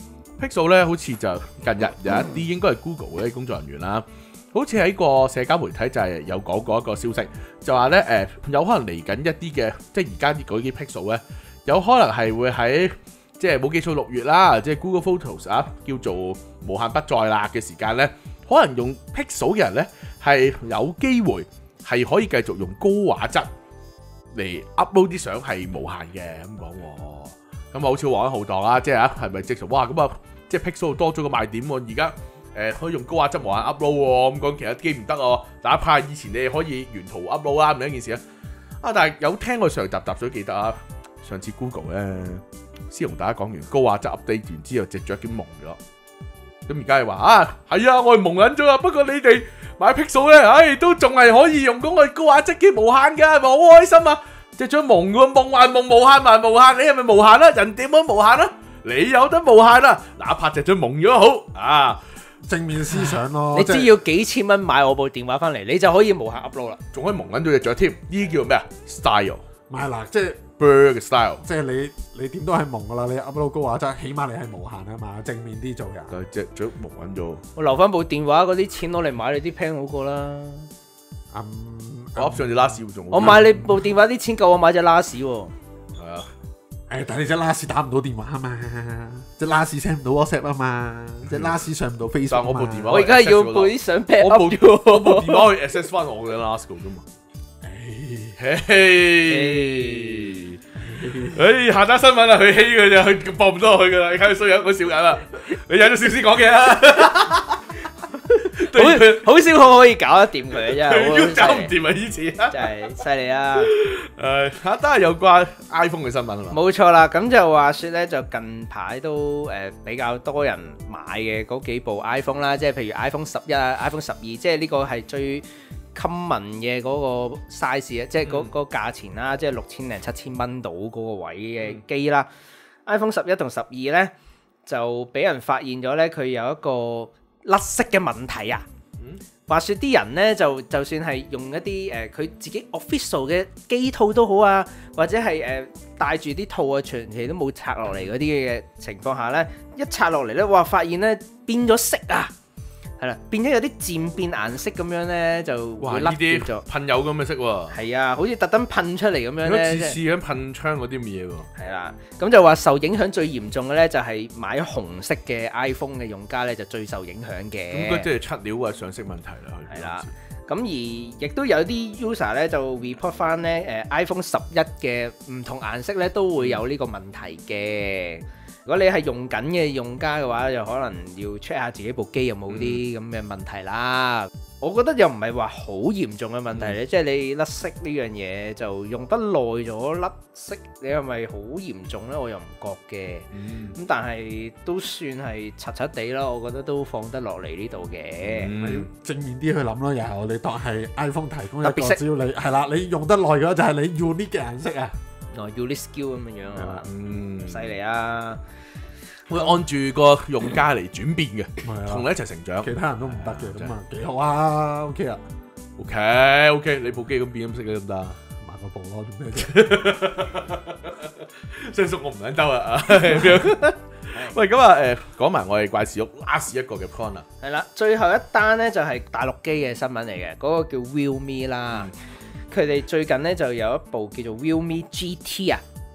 Pixel 咧好似就近日有一啲應該係 Google 嗰啲工作人員啦，好似喺個社交媒體就係有講過一個消息，就話咧有可能嚟緊一啲嘅，即係而家啲嗰啲 Pixel 咧，有可能係會喺即係冇記錯6月啦，即係 Google Photos 啊叫做無限不在啦嘅時間咧，可能用 Pixel 嘅人咧係有機會係可以繼續用高畫質嚟 upload 啲相係無限嘅咁講喎，咁啊好似玩好當啦，即係係咪即係哇咁啊，即係 Pixel 多咗個賣點喎，而家可以用高畫質無限 upload 喎，咁講其他機唔得喎，哪怕以前你可以原圖 upload 啦，唔係一件事啊，但係有聽過上集水記得啊，上次 Google 咧先同大家講完高畫質 update 完之後隻腳已經蒙咗，咁而家係話係啊，我係蒙緊咗啊，不過你哋買 Pixel 咧，都仲係可以用嗰個高畫質機無限㗎，係咪好開心啊？隻張蒙喎，蒙還蒙，無限還無限，你係咪無限啊？人點樣無限啊？你有得無限啊？哪怕隻張蒙咗好啊！ 正面思想咯， 你只要幾千蚊買我部電話翻嚟，你就可以無限 upload 啦， 仲可以蒙緊到隻腳添，呢啲叫咩啊 ？style， 唔係嗱，即係 bird 嘅 style， 即係你點都係蒙噶啦，你 upload 高畫質，起碼你係無限啊嘛，正面啲做人。 但係隻腳蒙緊咗。 我留翻部電話嗰啲錢攞嚟買你啲 pen 好過啦。 我 up 上隻 last 仲， 我買你部電話啲錢夠我買隻 last 喎。 係啊。 但係你隻 last 打唔到電話啊嘛，隻 last send 唔到 WhatsApp 啊嘛，隻 last 上唔到 Facebook 但我部電話， 我而家係要部啲相 back up 啫喎。 我部電話可以 access 翻我嘅 last 㗎嘛。下單新聞啦，佢希佢就佢播唔到落去㗎啦，你睇佢衰樣，佢笑緊啦，你有咗少少講嘢啦。 好少可以搞得掂佢真係， 搞唔掂啊！以前真係犀利啊！ 都係有關 iPhone 嘅新聞啊嘛。 冇錯啦，咁就話説咧，就近排都比較多人買嘅嗰幾部 iPhone 啦，即係譬如 iPhone 11啊、iPhone 12，即係呢個係最 common 嘅嗰個 size 啊，即係嗰個價錢啦，即係6000零7000蚊到嗰個位嘅機啦。iPhone 11同12咧就俾人發現咗咧，佢有一個甩色嘅問題啊！話説啲人咧就算係用一啲佢自己 official 嘅機套都好啊，或者係帶住啲套啊，長期都冇拆落嚟嗰啲嘅情況下咧，一拆落嚟咧，哇！發現咧變咗色啊！係啦，變咗有啲漸變顏色咁樣咧，就會甩跌咗。 噴油咁嘅色喎。 係啊，好似特登噴出嚟咁樣咧。 似咁噴槍嗰啲咁嘅嘢喎。係啦，咁就話受影響最嚴重嘅咧，就係買紅色嘅 iPhone 嘅用家咧，就最受影響嘅。 應該即係出料啊，上色問題啦。 係啦，咁而亦都有啲 user 咧就 report 翻咧，iPhone 11嘅唔同顏色咧都會有呢個問題嘅。如果你係用緊嘅用家嘅話，就可能要 check 下自己部機有冇啲咁嘅問題啦。我覺得又唔係話好嚴重嘅問題咧，即係你甩色呢樣嘢就用得耐咗甩色，你係咪好嚴重咧？我又唔覺嘅。咁但係都算係柒柒地啦，我覺得都放得落嚟呢度嘅。 正面啲去諗咯，然後你當係 iPhone 提供一個，只要你係啦，你用得耐嘅就係你 unique 嘅顏色啊。 unique skill 咁樣樣係嘛？犀利啊！ 會按住個用家嚟轉變嘅，同你一齊成長。 其他人都唔得嘅，咁啊幾好啊 ，OK 啊 ，OK，你部機咁變咁色嘅得唔得？ 買個部咯，做咩啫？ 相叔我唔撚兜啊！喂，咁啊講埋我哋怪事屋 last 一個嘅 point 啊。 係啦，最後一單咧就係大陸機嘅新聞嚟嘅，嗰個叫 Realme 啦。佢哋最近咧就有一部叫做 Realme GT 啊。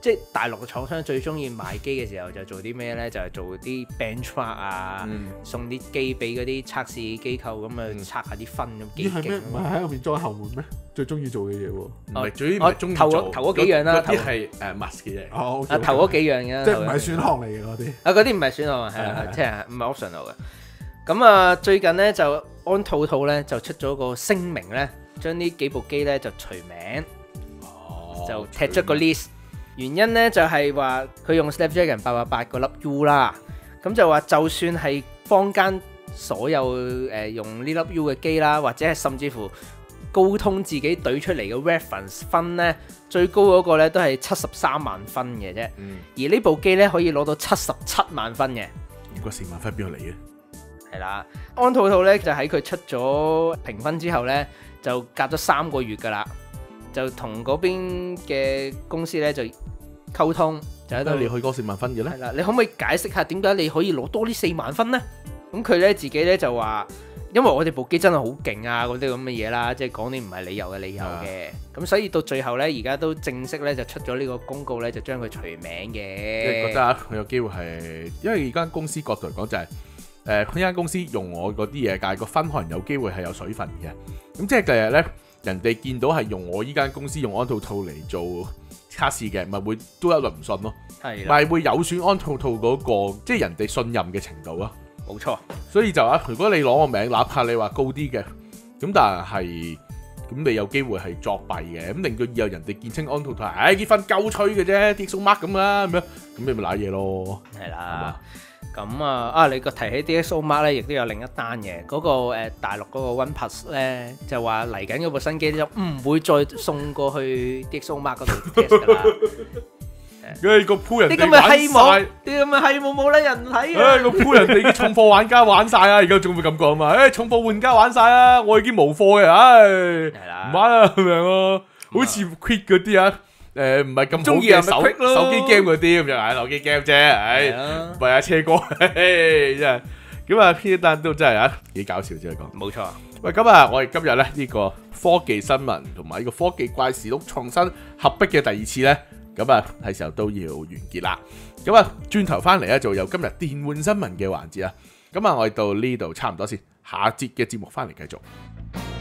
即係大陸嘅廠商最中意賣機嘅時候就做啲咩咧？就係做啲 benchmark 啊，送啲機俾嗰啲測試機構咁啊，測下啲分咁幾勁。 唔係喺後面裝後門咩？最中意做嘅嘢喎。 唔係主要唔係中意頭做嗰幾樣啦， 嗰啲係must 嘅嘢。 哦， 頭嗰幾樣嘅， 即係唔係選項嚟嘅嗰啲。 嗰啲唔係選項啊，係即係唔係 optional 嘅。咁啊，最近咧就安兔兔咧就出咗個聲明咧，將呢幾部機咧就除名，就踢出個 list。原因咧就係話佢用 Snapdragon 888個粒 U 啦，咁就話就算係坊間所有用呢粒 U 嘅機啦，或者係甚至乎高通自己懟出嚟嘅 reference 分咧，最高嗰個咧都係73萬分嘅啫。而呢部機咧可以攞到77萬分嘅。 嗰4萬分邊度嚟嘅？ 係啦，安兔兔咧就喺佢出咗評分之後咧，就隔咗3個月噶啦，就同嗰邊嘅公司咧就溝通，就喺度你去嗰4萬分嘅咧？ 係啦，你可唔可以解釋下點解你可以攞多呢4萬分咧？咁佢咧自己咧就話，因為我哋部機真係好勁啊，嗰啲咁嘅嘢啦，即係講啲唔係理由嘅理由嘅。咁所以到最後咧，而家都正式咧就出咗呢個公告咧，就將佢除名嘅。 即係覺得佢有機會係，因為而家公司角度嚟講就係。呢間公司用我嗰啲嘢，但係個分可能有機會係有水分嘅。咁即係第日咧，人哋見到係用我依間公司用安兔兔嚟做測試嘅，咪會都一輪唔信咯。 係， 咪會有損安兔兔嗰個即係人哋信任嘅程度咯。 冇錯。所以就如果你攞個名，哪怕你話高啲嘅，咁但係咁你有機會係作弊嘅，咁令到以後人哋見清安兔兔，結分夠吹嘅啫，DxOMark咁啦，咁樣，咁你咪賴嘢咯。 係啦。咁啊！你個提起 DxOMark 咧，亦都有另一單嘅。嗰個大陸嗰個 OnePlus 咧，就話嚟緊嗰部新機就唔會再送過去 DxOMark 嗰度 test 噶啦。 個鋪人哋玩晒， 啲咁嘅係冇得人睇嘅。 個鋪人哋啲重貨玩家玩晒啊！而家仲會咁講嘛？重貨玩家玩晒啊！我已經無貨嘅，係啦，唔玩啦咁樣咯。好似 Quid 嗰啲啊。唔係咁好嘅手機 game 嗰啲咁就手機 game 啫，唔係車哥，真係咁啊！呢單都真係幾搞笑啫，講。 冇錯。 喂，咁啊，我哋今日咧呢個科技新聞同埋呢個科技怪事錄創新合璧嘅第2次咧，咁啊係時候都要完結啦。咁啊，轉頭翻嚟咧就有今日電玩新聞嘅環節啊。咁啊，我哋到呢度差唔多先，下節嘅節目翻嚟繼續。